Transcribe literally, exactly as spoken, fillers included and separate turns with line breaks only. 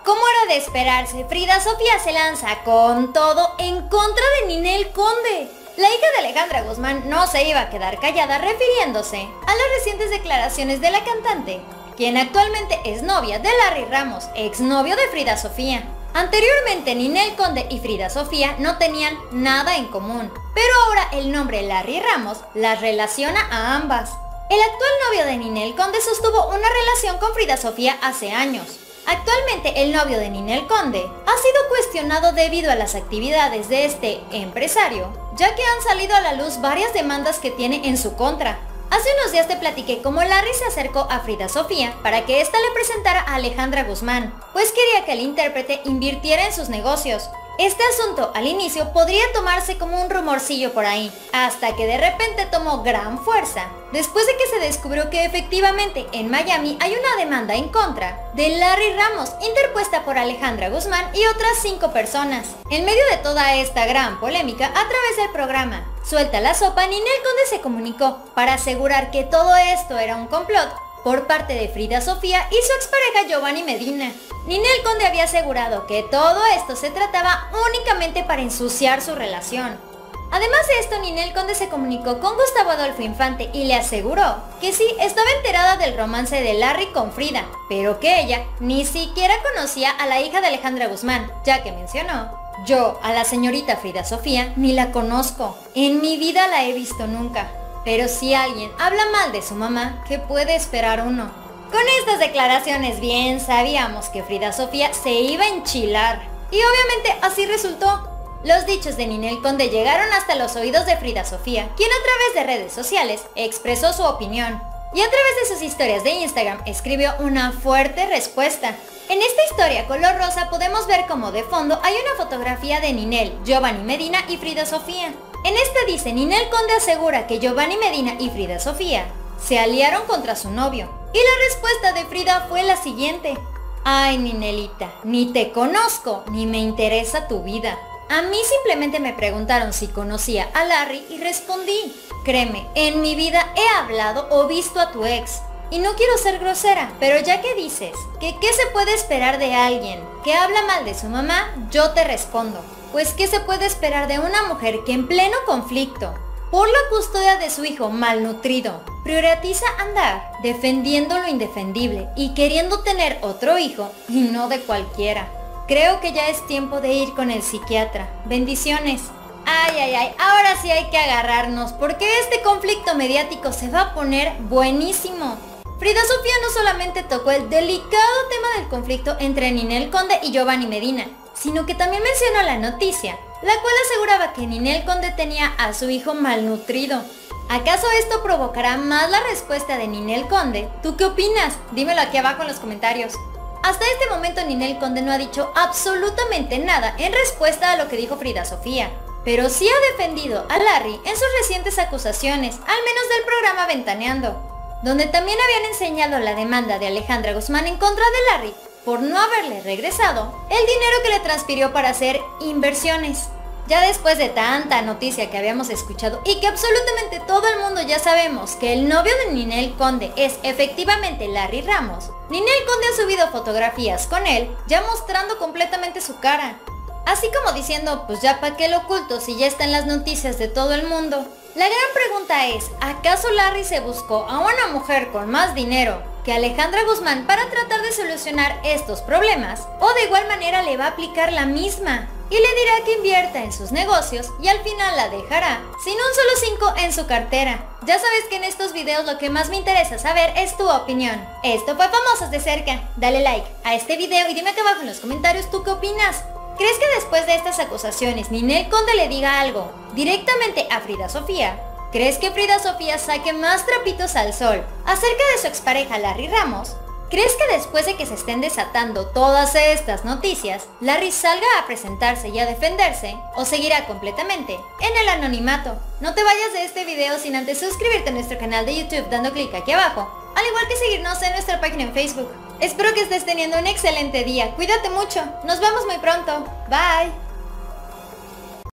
Como era de esperarse, Frida Sofía se lanza con todo en contra de Ninel Conde. La hija de Alejandra Guzmán no se iba a quedar callada refiriéndose a las recientes declaraciones de la cantante, quien actualmente es novia de Larry Ramos, exnovio de Frida Sofía. Anteriormente Ninel Conde y Frida Sofía no tenían nada en común, pero ahora el nombre Larry Ramos las relaciona a ambas. El actual novio de Ninel Conde sostuvo una relación con Frida Sofía hace años. Actualmente el novio de Ninel Conde ha sido cuestionado debido a las actividades de este empresario, ya que han salido a la luz varias demandas que tiene en su contra. Hace unos días te platiqué cómo Larry se acercó a Frida Sofía para que ésta le presentara a Alejandra Guzmán, pues quería que el intérprete invirtiera en sus negocios. Este asunto al inicio podría tomarse como un rumorcillo por ahí, hasta que de repente tomó gran fuerza, después de que se descubrió que efectivamente en Miami hay una demanda en contra de Larry Ramos interpuesta por Alejandra Guzmán y otras cinco personas. En medio de toda esta gran polémica, a través del programa Suelta la Sopa, Ninel Conde se comunicó para asegurar que todo esto era un complot por parte de Frida Sofía y su expareja Giovanni Medina. Ninel Conde había asegurado que todo esto se trataba únicamente para ensuciar su relación. Además de esto, Ninel Conde se comunicó con Gustavo Adolfo Infante y le aseguró que sí estaba enterada del romance de Larry con Frida, pero que ella ni siquiera conocía a la hija de Alejandra Guzmán, ya que mencionó: yo a la señorita Frida Sofía ni la conozco, en mi vida la he visto nunca. Pero si alguien habla mal de su mamá, ¿qué puede esperar uno? Con estas declaraciones bien sabíamos que Frida Sofía se iba a enchilar. Y obviamente así resultó. Los dichos de Ninel Conde llegaron hasta los oídos de Frida Sofía, quien a través de redes sociales expresó su opinión. Y a través de sus historias de Instagram escribió una fuerte respuesta. En esta historia color rosa podemos ver como de fondo hay una fotografía de Ninel, Giovanni Medina y Frida Sofía. En esta dice: Ninel Conde asegura que Giovanni Medina y Frida Sofía se aliaron contra su novio. Y la respuesta de Frida fue la siguiente: ay, Ninelita, ni te conozco, ni me interesa tu vida. A mí simplemente me preguntaron si conocía a Larry y respondí. Créeme, en mi vida he hablado o visto a tu ex. Y no quiero ser grosera, pero ya que dices que qué se puede esperar de alguien que habla mal de su mamá, yo te respondo. Pues qué se puede esperar de una mujer que en pleno conflicto por la custodia de su hijo malnutrido prioriza andar defendiendo lo indefendible y queriendo tener otro hijo y no de cualquiera. Creo que ya es tiempo de ir con el psiquiatra. Bendiciones. Ay, ay, ay, ahora sí hay que agarrarnos porque este conflicto mediático se va a poner buenísimo. Frida Sofía no solamente tocó el delicado tema del conflicto entre Ninel Conde y Giovanni Medina, sino que también mencionó la noticia, la cual aseguraba que Ninel Conde tenía a su hijo malnutrido. ¿Acaso esto provocará más la respuesta de Ninel Conde? ¿Tú qué opinas? Dímelo aquí abajo en los comentarios. Hasta este momento Ninel Conde no ha dicho absolutamente nada en respuesta a lo que dijo Frida Sofía, pero sí ha defendido a Larry en sus recientes acusaciones, al menos del programa Ventaneando, donde también habían enseñado la demanda de Alejandra Guzmán en contra de Larry por no haberle regresado el dinero que le transfirió para hacer inversiones. Ya después de tanta noticia que habíamos escuchado y que absolutamente todo el mundo ya sabemos que el novio de Ninel Conde es efectivamente Larry Ramos, Ninel Conde ha subido fotografías con él ya mostrando completamente su cara. Así como diciendo, pues ya pa' qué lo oculto si ya está en las noticias de todo el mundo. La gran pregunta es, ¿acaso Larry se buscó a una mujer con más dinero que Alejandra Guzmán para tratar de solucionar estos problemas? ¿O de igual manera le va a aplicar la misma? Y le dirá que invierta en sus negocios y al final la dejará sin un solo cinco en su cartera. Ya sabes que en estos videos lo que más me interesa saber es tu opinión. Esto fue Famosos de Cerca. Dale like a este video y dime acá abajo en los comentarios tú qué opinas. ¿Crees que después de estas acusaciones Ninel Conde le diga algo directamente a Frida Sofía? ¿Crees que Frida Sofía saque más trapitos al sol acerca de su expareja Larry Ramos? ¿Crees que después de que se estén desatando todas estas noticias, Larry salga a presentarse y a defenderse o seguirá completamente en el anonimato? No te vayas de este video sin antes suscribirte a nuestro canal de YouTube dando clic aquí abajo, al igual que seguirnos en nuestra página en Facebook. Espero que estés teniendo un excelente día, cuídate mucho, nos vemos muy pronto, bye.